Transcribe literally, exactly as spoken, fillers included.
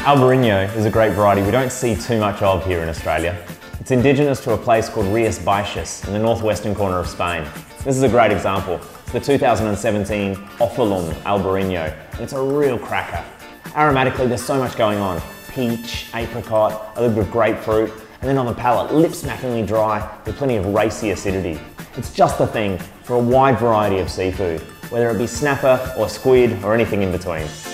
Albarino is a great variety we don't see too much of here in Australia. It's indigenous to a place called Rias Baixas in the northwestern corner of Spain. This is a great example. It's the two thousand seventeen Ophalum Albarino, and it's a real cracker. Aromatically, there's so much going on. Peach, apricot, a little bit of grapefruit, and then on the palate, lip-smackingly dry with plenty of racy acidity. It's just the thing for a wide variety of seafood, whether it be snapper or squid or anything in between.